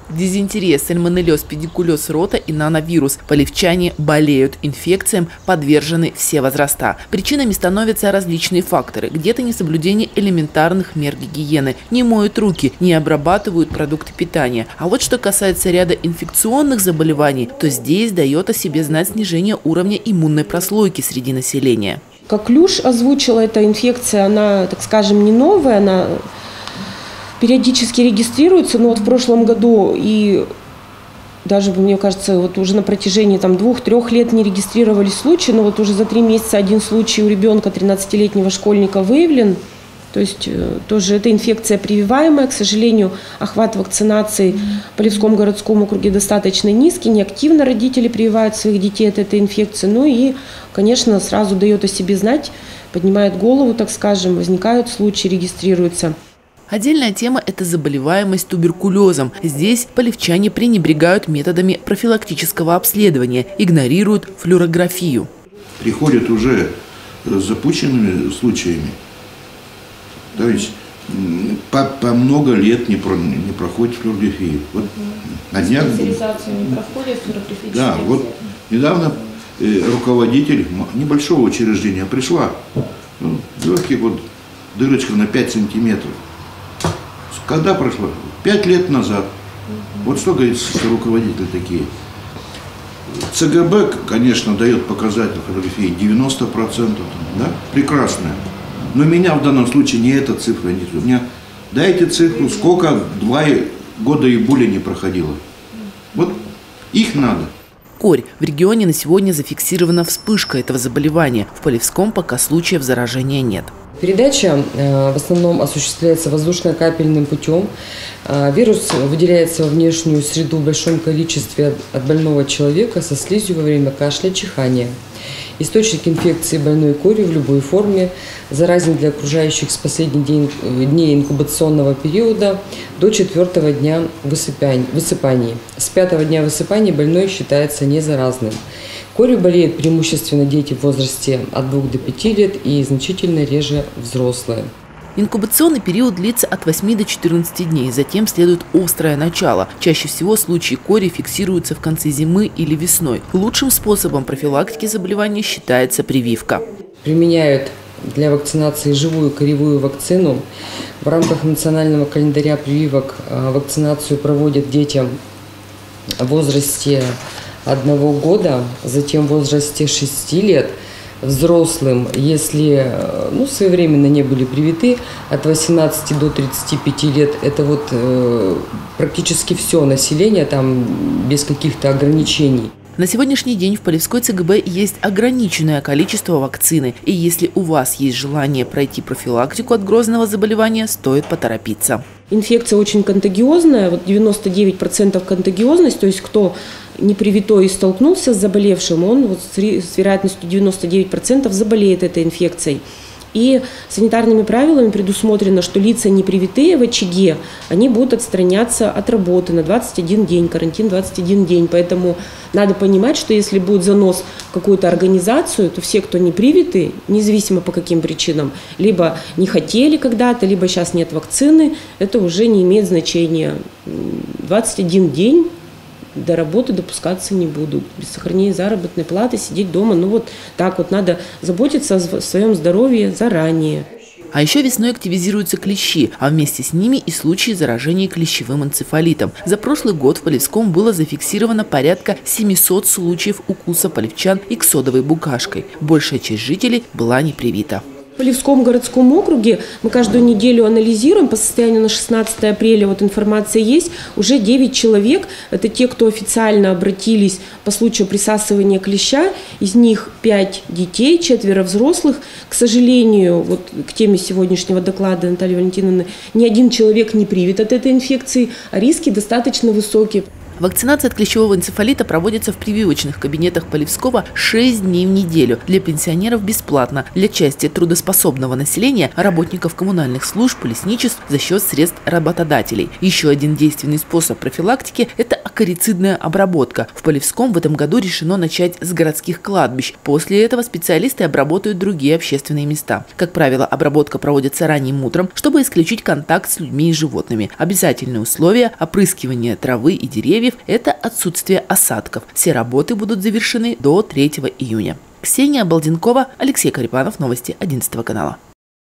Дизентерия, сальмонеллез, педикулез рота и нановирус. Полевчане болеют инфекциям, подвержены все возраста. Причинами становятся различные факторы. Где-то несоблюдение элементарных мер гигиены. Не моют руки, не обрабатывают продукты питания. А вот что касается ряда инфекционных заболеваний, то здесь дает о себе знать снижение уровня иммунной прослойки среди населения. Как Люш озвучила, эта инфекция, она, так скажем, не новая, она периодически регистрируется, но вот в прошлом году и даже, мне кажется, вот уже на протяжении 2-3 лет не регистрировались случаи, но вот уже за 3 месяца один случай у ребенка 13-летнего школьника выявлен. То есть тоже эта инфекция прививаемая. К сожалению, охват вакцинации в Полевском городском округе достаточно низкий. Неактивно родители прививают своих детей от этой инфекции. Ну и, конечно, сразу дает о себе знать, поднимает голову, так скажем, возникают случаи, регистрируются. Отдельная тема – это заболеваемость туберкулезом. Здесь полевчане пренебрегают методами профилактического обследования, игнорируют флюорографию. Приходят уже с запущенными случаями. То есть по много лет не проходит флюорографию. Вот на днях... Специализацию не проходит флюорографическая. Да, вот недавно руководитель небольшого учреждения пришла. Легкий вот дырочка на 5 сантиметров. Когда прошло? 5 лет назад. Вот что говорит, что руководители такие. ЦГБ, конечно, дает показатель флюорографии 90%. Да? Прекрасная. Но меня в данном случае не эта цифра интересует. Меня дайте цифру, сколько 2 года и более не проходило. Вот их надо. Корь. В регионе на сегодня зафиксирована вспышка этого заболевания. В Полевском пока случаев заражения нет. Передача в основном осуществляется воздушно-капельным путем. Вирус выделяется во внешнюю среду в большом количестве от больного человека со слизью во время кашля, чихания. Источник инфекции больной корью в любой форме заразен для окружающих с последних дней инкубационного периода до 4-го дня высыпаний. С 5-го дня высыпаний больной считается незаразным. Корью болеют преимущественно дети в возрасте от 2 до 5 лет и значительно реже взрослые. Инкубационный период длится от 8 до 14 дней, затем следует острое начало. Чаще всего случаи кори фиксируются в конце зимы или весной. Лучшим способом профилактики заболевания считается прививка. Применяют для вакцинации живую коревую вакцину. В рамках национального календаря прививок вакцинацию проводят детям в возрасте 1 года, затем в возрасте 6 лет. Взрослым, если своевременно не были привиты, от 18 до 35 лет, это вот практически все население, там без каких-то ограничений. На сегодняшний день в Полевской ЦГБ есть ограниченное количество вакцины. И если у вас есть желание пройти профилактику от грозного заболевания, стоит поторопиться. Инфекция очень контагиозная, вот 99% контагиозность, то есть кто не привитой и столкнулся с заболевшим, он вот с вероятностью 99% заболеет этой инфекцией. И санитарными правилами предусмотрено, что лица не привитые в очаге, они будут отстраняться от работы на 21 день, карантин 21 день. Поэтому надо понимать, что если будет занос в какую-то организацию, то все, кто не привиты, независимо по каким причинам, либо не хотели когда-то, либо сейчас нет вакцины, это уже не имеет значения. 21 день до работы допускаться не будут. Без сохранения заработной платы, сидеть дома. Ну вот так вот надо заботиться о своем здоровье заранее. А еще весной активизируются клещи, а вместе с ними и случаи заражения клещевым энцефалитом. За прошлый год в Полевском было зафиксировано порядка 700 случаев укуса полевчан иксодовой букашкой. Большая часть жителей была не привита. В Полевском городском округе мы каждую неделю анализируем. По состоянию на 16 апреля вот информация есть. Уже 9 человек. Это те, кто официально обратились по случаю присасывания клеща. Из них 5 детей, 4 взрослых. К сожалению, вот к теме сегодняшнего доклада Натальи Валентиновны, ни один человек не привит от этой инфекции, а риски достаточно высокие. Вакцинация от клещевого энцефалита проводится в прививочных кабинетах Полевского 6 дней в неделю. Для пенсионеров бесплатно. Для части трудоспособного населения, работников коммунальных служб, лесничеств за счет средств работодателей. Еще один действенный способ профилактики – это акарицидная обработка. В Полевском в этом году решено начать с городских кладбищ. После этого специалисты обработают другие общественные места. Как правило, обработка проводится ранним утром, чтобы исключить контакт с людьми и животными. Обязательные условия опрыскивания травы и деревьев – это отсутствие осадков. Все работы будут завершены до 3 июня. Ксения Балденкова, Алексей Карипанов, новости 11 канала.